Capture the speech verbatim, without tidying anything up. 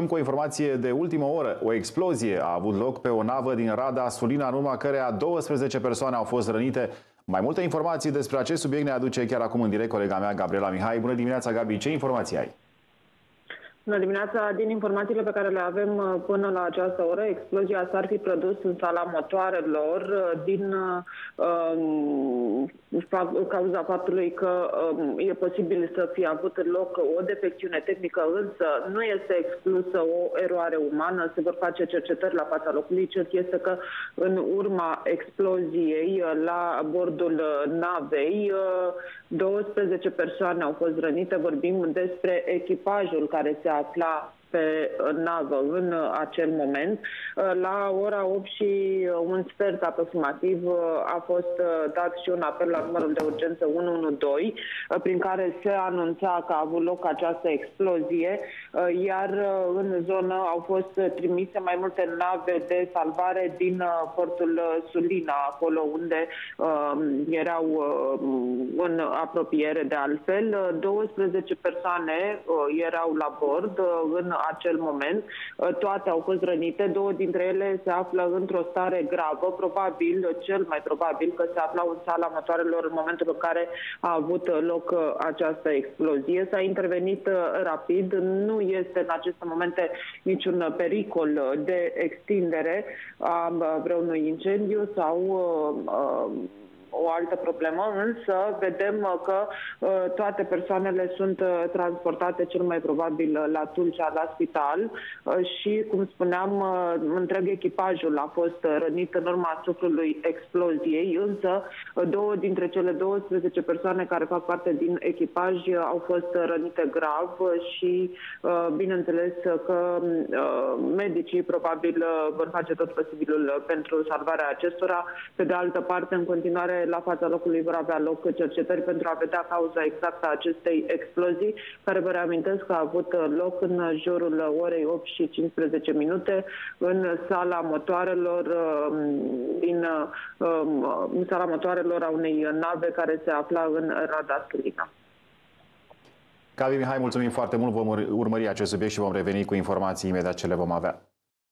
începem cu o informație de ultimă oră. O explozie a avut loc pe o navă din Rada Sulina, în urma căreia douăsprezece persoane au fost rănite. Mai multe informații despre acest subiect ne aduce chiar acum în direct colega mea, Gabriela Mihai. Bună dimineața, Gabi! Ce informații ai? Bună dimineața! Din informațiile pe care le avem până la această oră, explozia s-ar fi produs în sala motoarelor din uh, cauza faptului că uh, e posibil să fie avut loc o defecțiune tehnică, însă nu este exclusă o eroare umană. Se vor face cercetări la fața locului. Cert este că în urma exploziei la bordul navei, douăsprezece persoane au fost rănite. Vorbim despre echipajul care se afla pe navă în acel moment. La ora opt și un sfert aproximativ a fost dat și un apel la numărul de urgență unu unu doi, prin care se anunța că a avut loc această explozie, iar în zonă au fost trimise mai multe nave de salvare din portul Sulina, acolo unde erau în apropiere de altfel. douăsprezece persoane erau la bord în acel moment. Toate au fost rănite, două dintre ele se află într-o stare gravă, probabil, cel mai probabil că se aflau în sala motoarelor în momentul în care a avut loc această explozie. S-a intervenit rapid, nu este în aceste momente niciun pericol de extindere a vreunui incendiu sau uh, o altă problemă, însă vedem că uh, toate persoanele sunt uh, transportate cel mai probabil la Tulcea, la spital uh, și, cum spuneam, uh, întreg echipajul a fost rănit în urma suflului exploziei, însă uh, două dintre cele douăsprezece persoane care fac parte din echipaj uh, au fost rănite grav și, uh, bineînțeles, că uh, medicii probabil uh, vor face tot posibilul pentru salvarea acestora. Pe de altă parte, în continuare, la fața locului vor avea loc cercetări pentru a vedea cauza exactă a acestei explozii, care, vă reamintesc, că a avut loc în jurul orei opt și cincisprezece minute în sala motoarelor din în sala motoarelor a unei nave care se afla în Rada Sulina. Gabi Mihai, mulțumim foarte mult, vom urmări acest subiect și vom reveni cu informații imediat ce le vom avea.